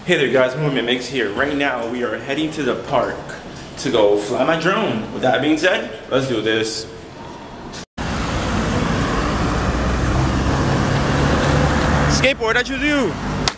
Hey there guys, Movement Mix here. Right now we are heading to the park to go fly my drone. With that being said, let's do this. Skateboard, I choose you.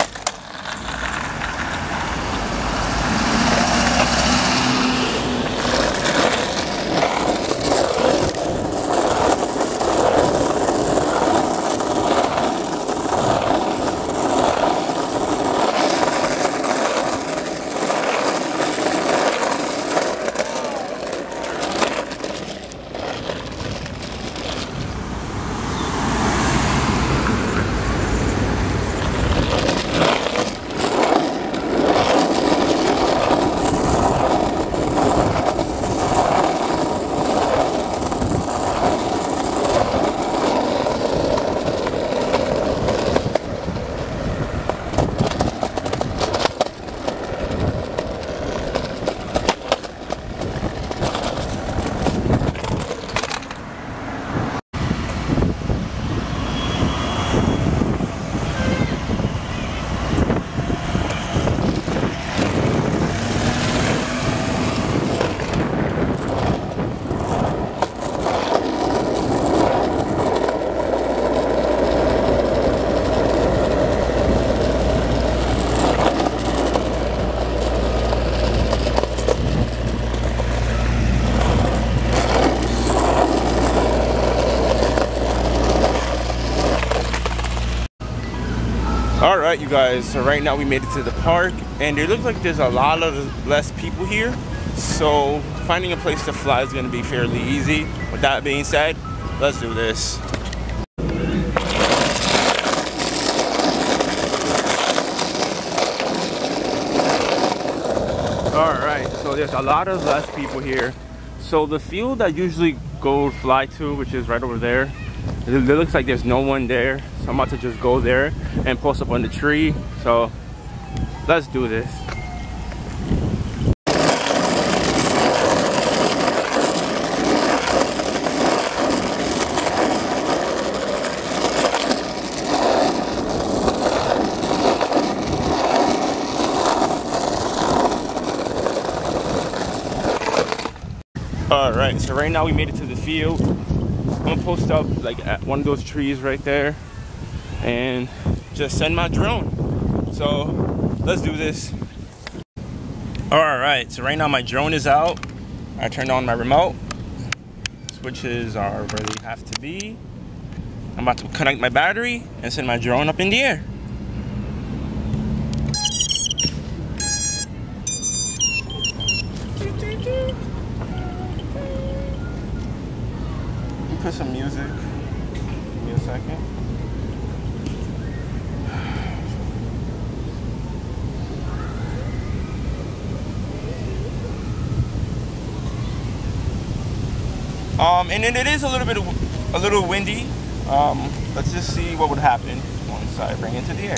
Alright you guys, so right now we made it to the park and it looks like there's a lot of less people here, so finding a place to fly is going to be fairly easy. With that being said, let's do this. Alright, so there's a lot of less people here. So the field I usually go fly to, which is right over there, it looks like there's no one there, so I'm about to just go there and post up on the tree. So let's do this. Alright, so right now we made it to the field. I'm gonna post up like at one of those trees right there and just send my drone. So let's do this. Alright, so right now my drone is out. I turned on my remote. Switches are where they have to be. I'm about to connect my battery and send my drone up in the air. Put some music. Give me a second. And then it is a little windy. Let's just see what would happen once I bring it into the air.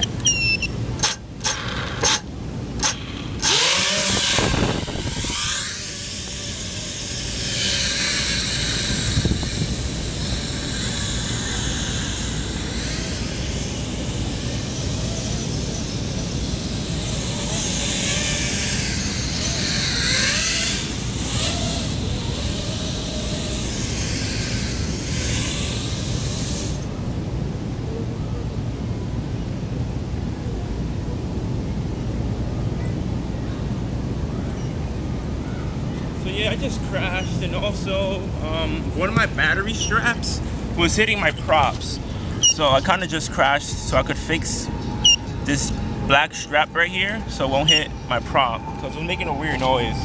Yeah, I just crashed, and also one of my battery straps was hitting my props, so I kind of just crashed so I could fix this black strap right here so it won't hit my prop because it was making a weird noise.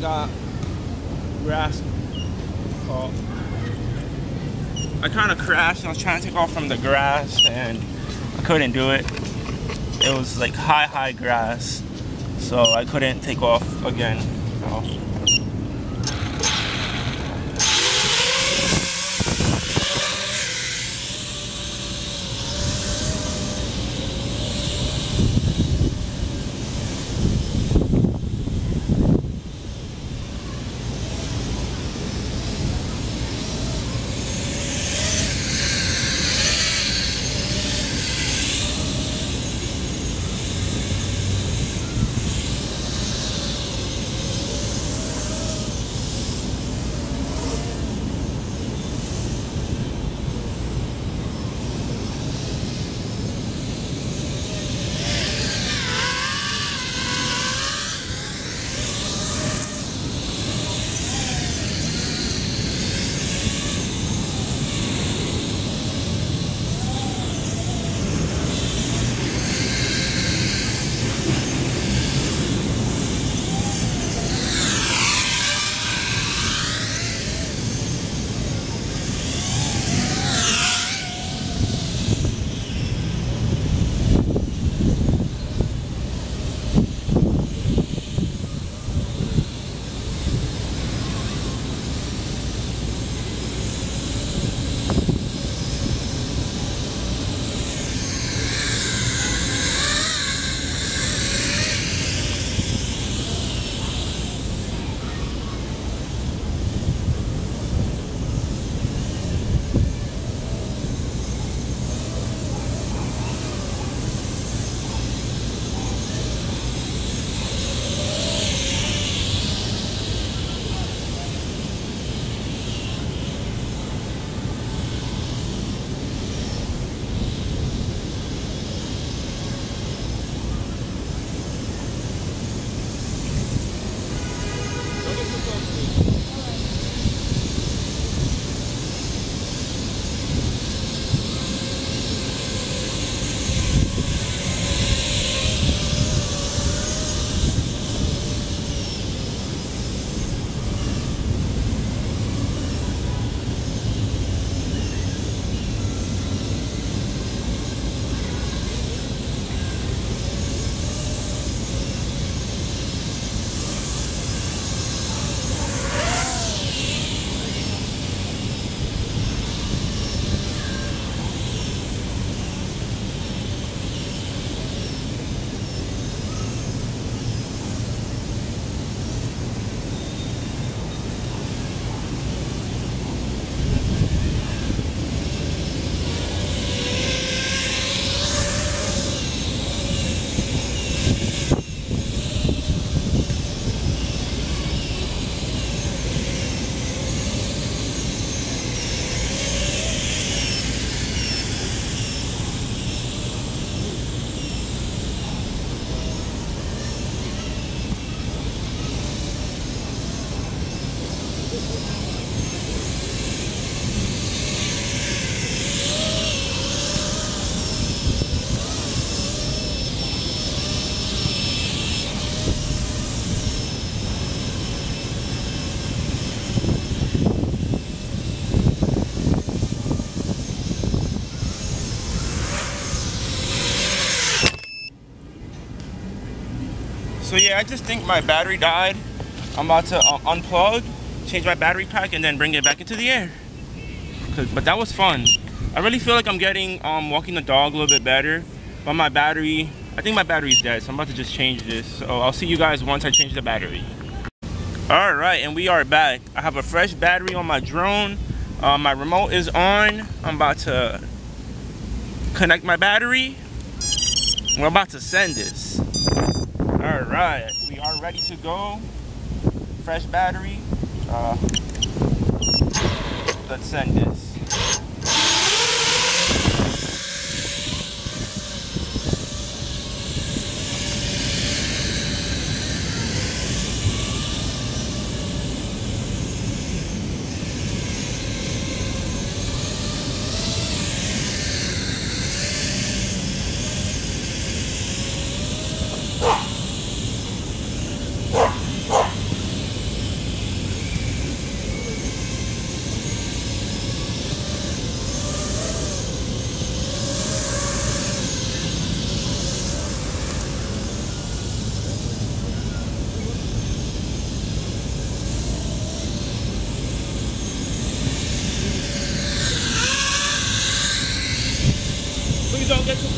got grass caught. I kind of crashed. I was trying to take off from the grass and I couldn't do it. It was like high grass, so I couldn't take off again. So. So yeah, I just think my battery died. I'm about to unplug, change my battery pack, and then bring it back into the air. But that was fun. I really feel like I'm getting walking the dog a little bit better. But my battery, I think my battery's dead, so I'm about to just change this. So I'll see you guys once I change the battery. All right, and we are back. I have a fresh battery on my drone. My remote is on. I'm about to connect my battery. We're about to send this. All right, we are ready to go. Fresh battery. Let's send this.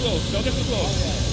close. Don't get too close.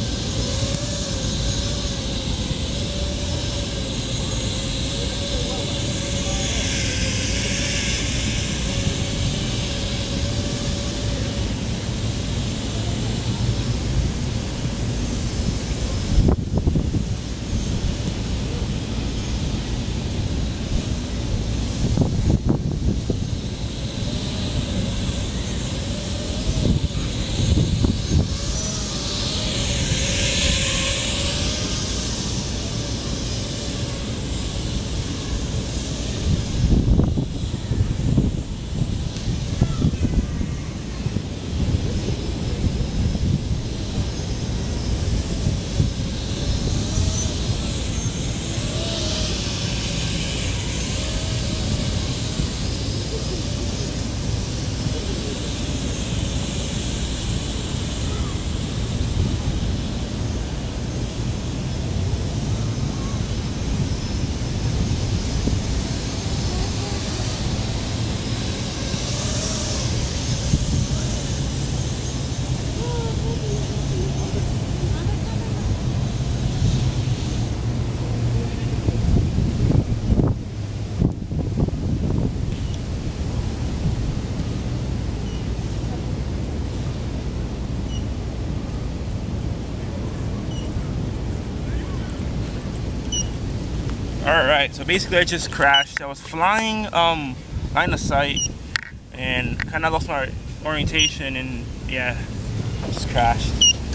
Alright, so basically I just crashed. I was flying line of sight and kind of lost my orientation, and yeah, just crashed.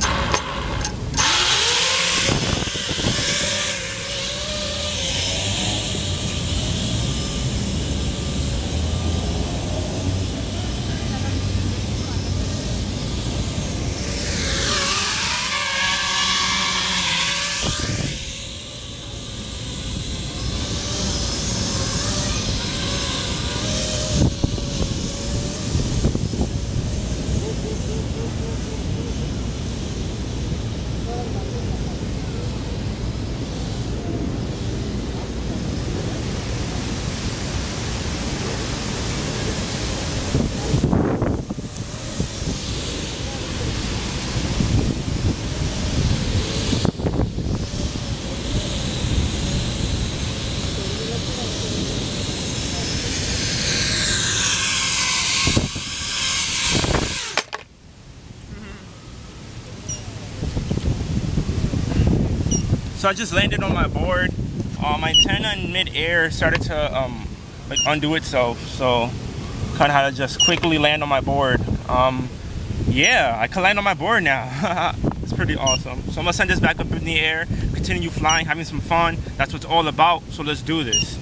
So I just landed on my board. My antenna in mid-air started to like undo itself, so kind of had to just quickly land on my board. Yeah, I can land on my board now. It's pretty awesome. So I'm gonna send this back up in the air, continue flying, having some fun. That's what it's all about. So let's do this.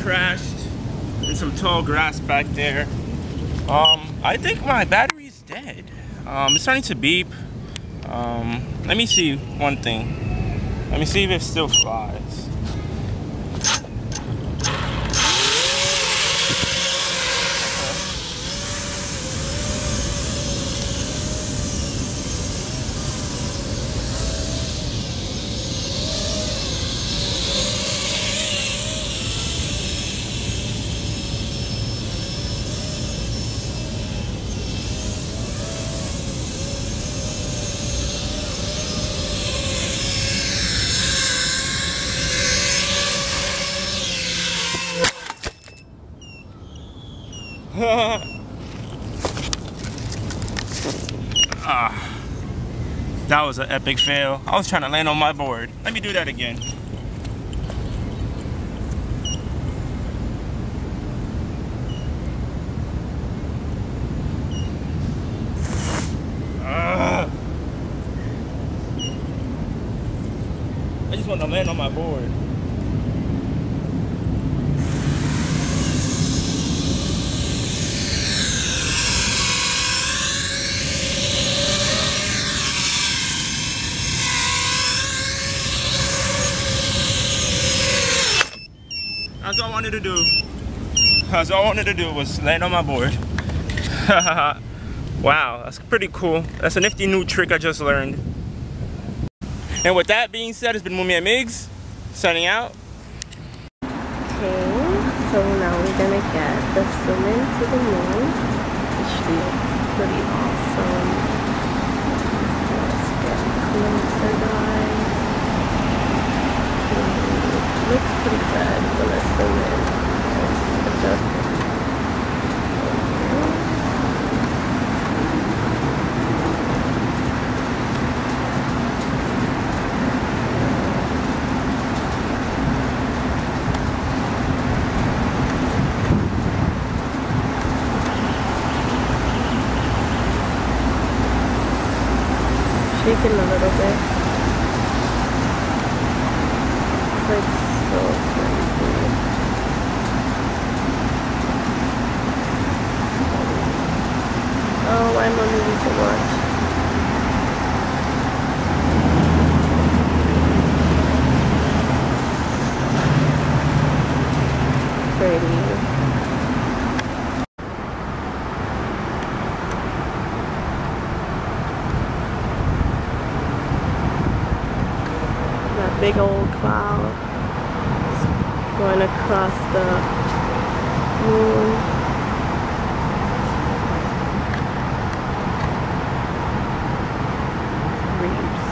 crashed in some tall grass back there. I think my battery's dead. It's starting to beep. Let me see one thing. Let me see if it still flies. That was an epic fail. I was trying to land on my board. Let me do that again. I just want to land on my board. That's all I wanted to do. That's all I wanted to do was land on my board. Wow, that's pretty cool. That's a nifty new trick I just learned. And with that being said, it's been Mumia Migs, signing out. Okay, so now we're gonna get the summon to the moon, which looks pretty awesome. Let's get closer, guys. Looks pretty good. So let's zoom in. Let's adjust it. Shaking a little bit. It's like so crazy. Oh, why am I moving so much? Pretty. Big old cloud going across the moon. Reefs.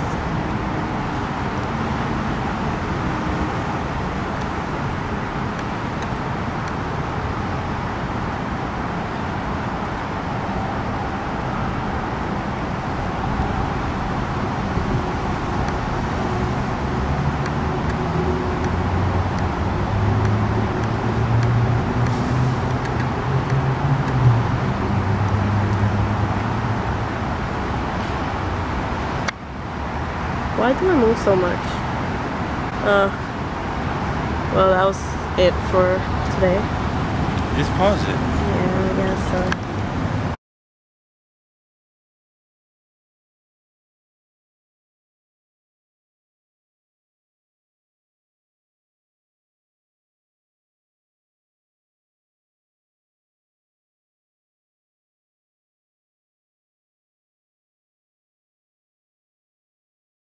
Why do I move so much? Well, that was it for today. Just pause it. Yeah, I guess so.